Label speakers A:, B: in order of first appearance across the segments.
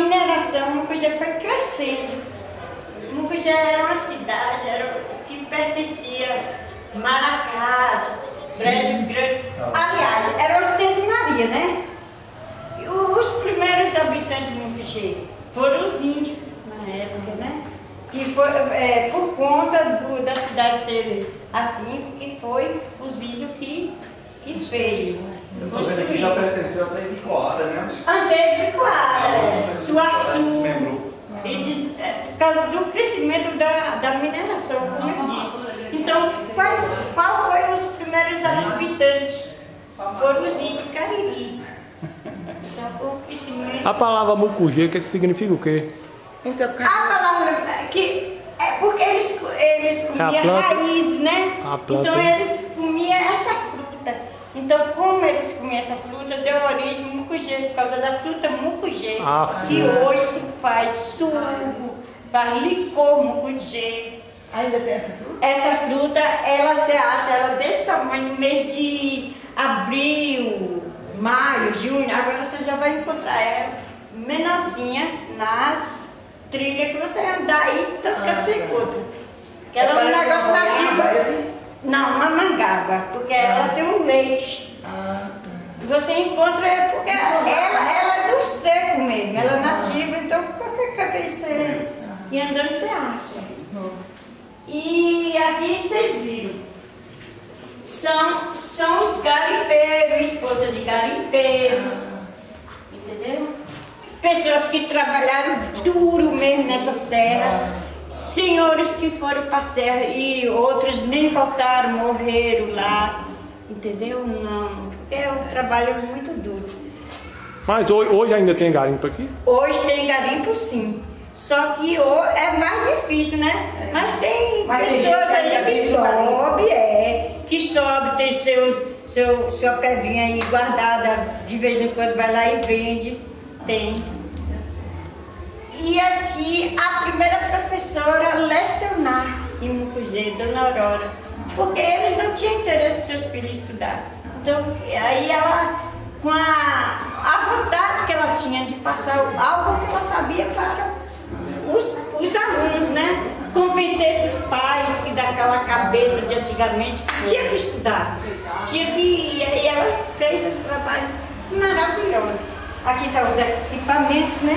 A: mineração, Mucugê foi crescendo. Mucugê era uma cidade, que pertencia a Maracás, Brejo Grande. Aliás, era o César Maria, né? E os primeiros habitantes de Mucugê foram os índios, na época, né? E foi por conta da cidade ser assim, que foi os índios que fez.
B: Eu tô vendo aqui já pertenceu até Ibicoara, né?
A: Até Ibicoara, Tuaçu. Por causa do crescimento da mineração, como eu disse. Então, qual foi os primeiros habitantes? Foram os índios Cariri. Então, o crescimento...
C: A palavra Mucugê, que significa o quê?
A: Então, a palavra que é porque eles comiam raiz, né?
C: Planta.
A: Então eles comiam essa fruta. Então, como eles comiam essa fruta, deu origem ao Mucugê, por causa da fruta Mucugê, que hoje faz suco, faz licor Mucugê.
D: Ainda tem essa fruta?
A: Essa fruta, você acha ela desse tamanho no mês de abril, maio, junho. Agora você já vai encontrar ela menorzinha nas trilha que você andar aí, tanto que você encontra. Que ela é um negócio nativo. Não, uma mangaba, porque ela tem um leite. Você encontra porque ela é do seco mesmo, ela é nativa, então qualquer canto aí você e andando você acha. E aqui vocês viram. São os garimpeiros, esposa de garimpeiros. Entendeu? Pessoas que trabalharam duro mesmo nessa serra, senhores que foram para a serra e outros nem voltaram, morreram lá, entendeu? Não, porque é um trabalho muito duro.
C: Mas hoje ainda tem garimpo aqui?
A: Hoje tem garimpo sim, só que é mais difícil, né? Mas tem pessoas aí que sobe, tem sua pedrinha aí guardada, de vez em quando vai lá e vende. Tem. E aqui a primeira professora lecionar em Mucugê, Dona Aurora, porque eles não tinham interesse de seus filhos estudar. Então, aí ela, com a vontade que ela tinha de passar algo que ela sabia para os alunos, né? Convencer esses pais que daquela cabeça de antigamente tinha que estudar, tinha que ir. E aí ela fez esse trabalho maravilhoso. Aqui estão os equipamentos, né?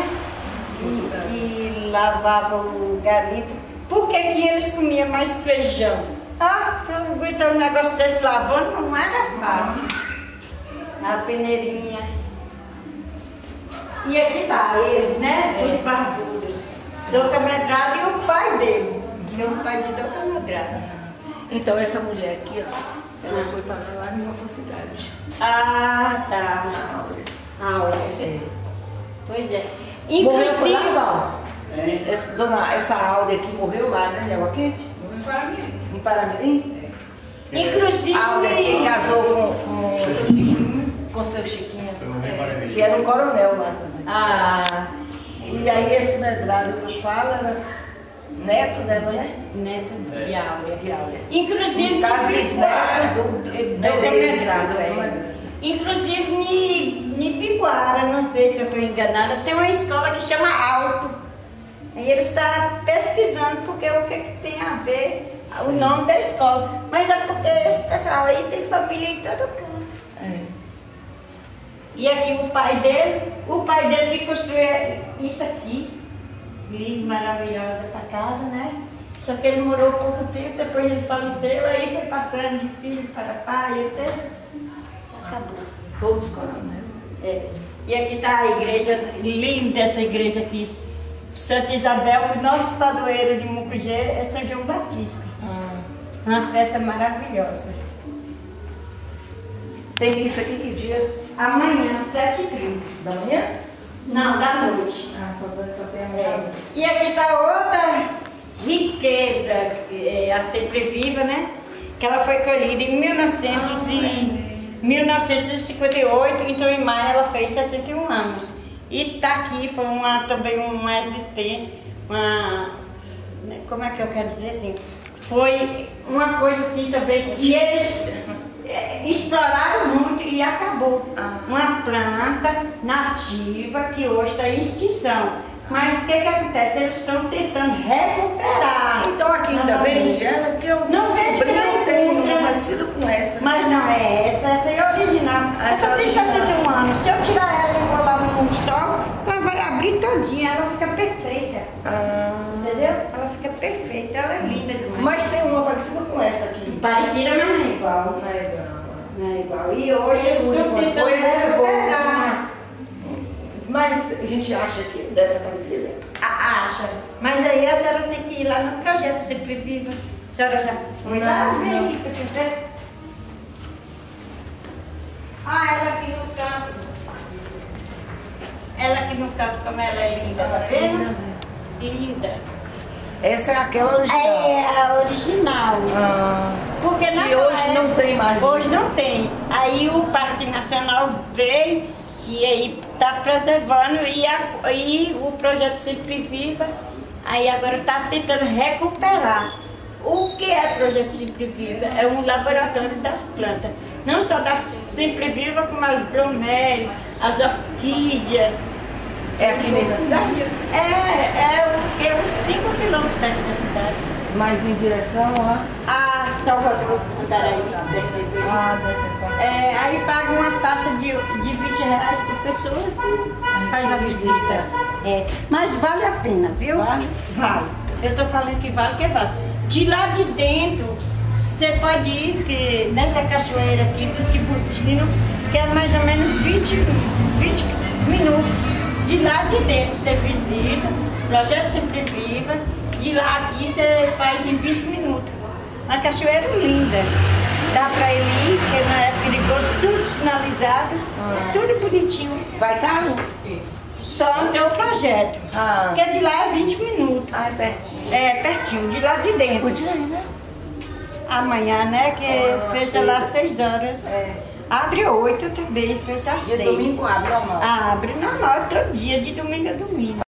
A: E lavavam o garimpo. Por que eles comiam mais feijão? Para aguentar um negócio desse lavando não era fácil. A peneirinha. E aqui tá eles, né? Os barbudos. Doutor Medrado e o pai dele. Meu pai de Doutor Medrado.
D: Então essa mulher aqui, ó, ela foi parar lá na nossa cidade.
A: Ah, tá. Áurea. Pois é.
D: Inclusive, essa Áurea aqui morreu lá, né? Em Água Quente?
E: Morreu em Paramirim.
D: Em Paramirim?
A: Inclusive.
D: Áurea que casou com seu Chiquinho, que era um coronel lá também. E aí esse Medrado que eu falo era neto dela, né?
A: Neto de Áurea.
D: Inclusive,
A: No caso desse neto do Medrado, Inclusive, em Piquara, não sei se eu estou enganada, tem uma escola que chama Alto. E eles estão pesquisando porque o que tem a ver o nome da escola. Mas é porque esse pessoal aí tem família em todo canto. E aqui o pai dele que construiu isso aqui. Lindo, maravilhosa essa casa, né? Só que ele morou pouco tempo, depois ele faleceu, aí foi passando de filho para pai, até acabou.
D: Todos coronel.
A: E aqui está a igreja, linda essa igreja aqui, Santa Isabel, o nosso padroeiro de Mucugê é São João Batista. Uma festa maravilhosa.
D: Tem missa aqui que dia?
A: Amanhã, 7h30.
D: Da manhã?
A: Não, da noite.
D: Só tem amanhã.
A: E aqui está outra riqueza a sempre viva, né? Que ela foi colhida em 1958, então em maio ela fez 61 anos. E está aqui, foi também uma existência, como é que eu quero dizer assim? Foi uma coisa assim também que eles exploraram muito e aqui acabou. Uma planta nativa que hoje está em extinção. Mas o que acontece? Eles estão tentando recuperar.
D: Então aqui ainda vende ela, porque eu
A: não
D: tem uma parecida com essa.
A: Mas não é essa é original. Essa tem 61 anos. Se eu tirar ela e enrolar no sol, ela vai abrir todinha, ela fica perfeita. Entendeu? Ela fica perfeita, ela é linda demais.
D: Mas tem uma parecida com essa aqui.
A: Parecida, mas não é igual.
D: Não é igual.
A: Não é igual. E hoje eles estão tentando recuperar.
D: Mas a gente acha que dessa parecida?
A: Acha. Mas aí a senhora tem que ir lá no projeto Sempre Viva. A senhora já foi lá? Vem aqui pra você ver. Ela aqui no campo. Ela aqui no campo, como ela é linda, tá vendo? Linda.
D: Essa é aquela original?
A: É a original. Porque
D: que hoje não tem mais.
A: Hoje não tem. Aí o Parque Nacional veio e aí está preservando e o projeto Sempre Viva, aí agora está tentando recuperar. O que é o projeto Sempre Viva? É um laboratório das plantas. Não só da Sempre Viva, como as bromélias, as orquídeas.
D: É aqui mesmo na cidade?
A: É uns 5 quilômetros daqui da cidade.
D: Mas em direção
A: a Salvador, Andaraí, descendo aí. Aí paga uma taxa de R$20 por pessoa e faz a visita. Mas vale a pena, viu?
D: Vale?
A: Vale. Eu tô falando que vale, que vale. De lá de dentro, você pode ir nessa cachoeira aqui do Tibutino, que é mais ou menos 20 minutos. De lá de dentro você visita, projeto Sempre Viva. De lá aqui você faz em 20 minutos. Uma cachoeira linda. Dá pra ele ir, porque não é perigoso, tudo sinalizado, tudo bonitinho.
D: Vai carro?
A: Só não tem o projeto. Porque de lá é 20 minutos.
D: É pertinho.
A: É pertinho, de lá de dentro.
D: Podia ir, né?
A: Amanhã, né? Que fecha lá às 6 horas. Abre 8 também, fecha às 6.
D: E domingo abre normal?
A: Abre normal, todo dia, de domingo a domingo.